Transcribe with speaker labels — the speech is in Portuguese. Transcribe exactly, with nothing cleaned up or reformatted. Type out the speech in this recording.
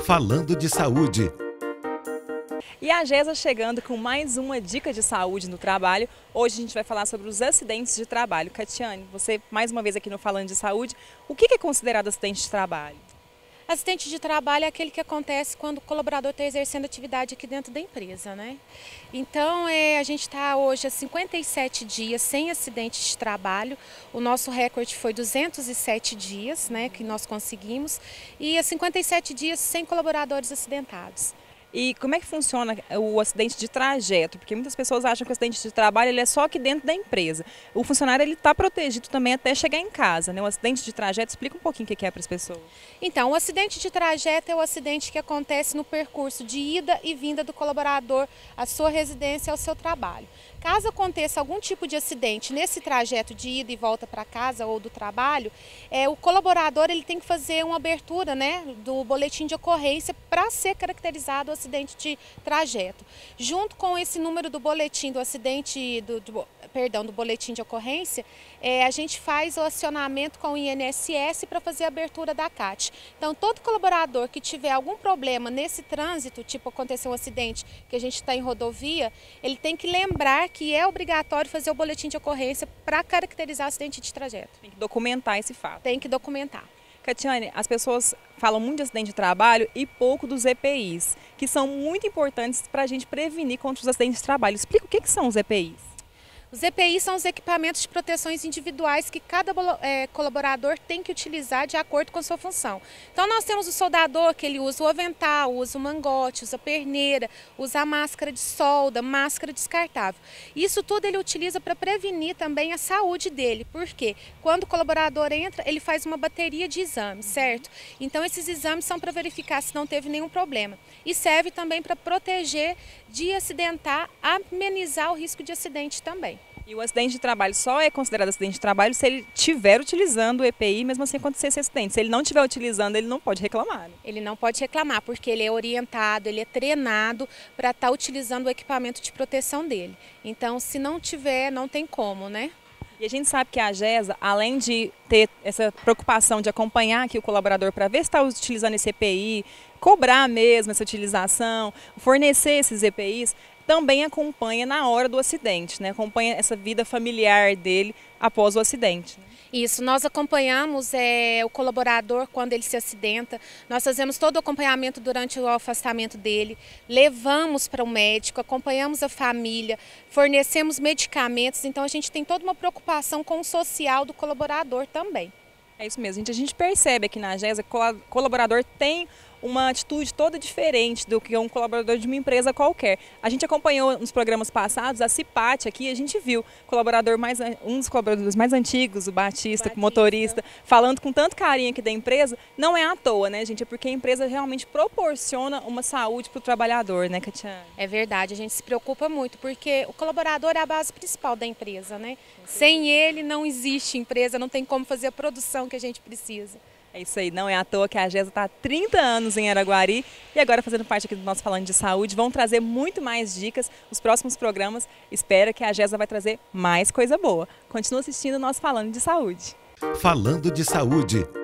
Speaker 1: Falando de saúde.
Speaker 2: E a Gesa chegando com mais uma dica de saúde no trabalho. Hoje a gente vai falar sobre os acidentes de trabalho. Catiane, você mais uma vez aqui no Falando de Saúde. O que é considerado acidente de trabalho?
Speaker 3: Acidente de trabalho é aquele que acontece quando o colaborador está exercendo atividade aqui dentro da empresa, né? Então, é, a gente está hoje há cinquenta e sete dias sem acidente de trabalho. O nosso recorde foi duzentos e sete dias, né, que nós conseguimos. E há cinquenta e sete dias sem colaboradores acidentados.
Speaker 2: E como é que funciona o acidente de trajeto? Porque muitas pessoas acham que o acidente de trabalho ele é só aqui dentro da empresa. O funcionário ele está protegido também até chegar em casa, né? O acidente de trajeto, explica um pouquinho o que é para as pessoas.
Speaker 3: Então, o acidente de trajeto é o acidente que acontece no percurso de ida e vinda do colaborador à sua residência, ao seu trabalho. Caso aconteça algum tipo de acidente nesse trajeto de ida e volta para casa ou do trabalho, é, o colaborador ele tem que fazer uma abertura, né, do boletim de ocorrência para ser caracterizado o acidente de trajeto. Junto com esse número do boletim do acidente, do, do, perdão, do boletim de ocorrência, é, a gente faz o acionamento com o I N S S para fazer a abertura da C A T. Então, todo colaborador que tiver algum problema nesse trânsito, tipo aconteceu um acidente que a gente está em rodovia, ele tem que lembrar que é obrigatório fazer o boletim de ocorrência para caracterizar o acidente de trajeto.
Speaker 2: Tem que documentar esse fato.
Speaker 3: Tem que documentar.
Speaker 2: Catiane, as pessoas falam muito de acidente de trabalho e pouco dos E P Is, que são muito importantes para a gente prevenir contra os acidentes de trabalho. Explica o que, que são os E P Is.
Speaker 3: Os E P Is são os equipamentos de proteções individuais que cada é, colaborador tem que utilizar de acordo com a sua função. Então nós temos o soldador que ele usa o avental, usa o mangote, usa a perneira, usa a máscara de solda, máscara descartável. Isso tudo ele utiliza para prevenir também a saúde dele, porque quando o colaborador entra, ele faz uma bateria de exames, certo? Então esses exames são para verificar se não teve nenhum problema. E serve também para proteger de acidentar, amenizar o risco de acidente também.
Speaker 2: E o acidente de trabalho só é considerado acidente de trabalho se ele estiver utilizando o E P I, mesmo assim acontecer esse acidente. Se ele não estiver utilizando, ele não pode reclamar. Né?
Speaker 3: Ele não pode reclamar, porque ele é orientado, ele é treinado para estar utilizando o equipamento de proteção dele. Então, se não tiver, não tem como, né?
Speaker 2: E a gente sabe que a Gesa, além de ter essa preocupação de acompanhar aqui o colaborador para ver se está utilizando esse E P I, cobrar mesmo essa utilização, fornecer esses E P Is, também acompanha na hora do acidente, né? Acompanha essa vida familiar dele após o acidente. Né?
Speaker 3: Isso, nós acompanhamos é, o colaborador quando ele se acidenta, nós fazemos todo o acompanhamento durante o afastamento dele, levamos para o médico, acompanhamos a família, fornecemos medicamentos, então a gente tem toda uma preocupação com o social do colaborador também.
Speaker 2: É isso mesmo, a gente, a gente percebe aqui na Gesa que o colaborador tem uma atitude toda diferente do que um colaborador de uma empresa qualquer. A gente acompanhou nos programas passados, a Cipate aqui, a gente viu colaborador mais, um dos colaboradores mais antigos, o Batista, Batista, motorista, falando com tanto carinho aqui da empresa. Não é à toa, né, gente? É porque a empresa realmente proporciona uma saúde para o trabalhador, né, Catiane?
Speaker 3: É verdade, a gente se preocupa muito, porque o colaborador é a base principal da empresa, né? Sem ele não existe empresa, não tem como fazer a produção que a gente precisa.
Speaker 2: É isso aí, não é à toa que a Gesa está há trinta anos em Araguari e agora fazendo parte aqui do nosso Falando de Saúde. Vão trazer muito mais dicas nos próximos programas. Espera que a Gesa vai trazer mais coisa boa. Continua assistindo o nosso Falando de Saúde.
Speaker 1: Falando de Saúde.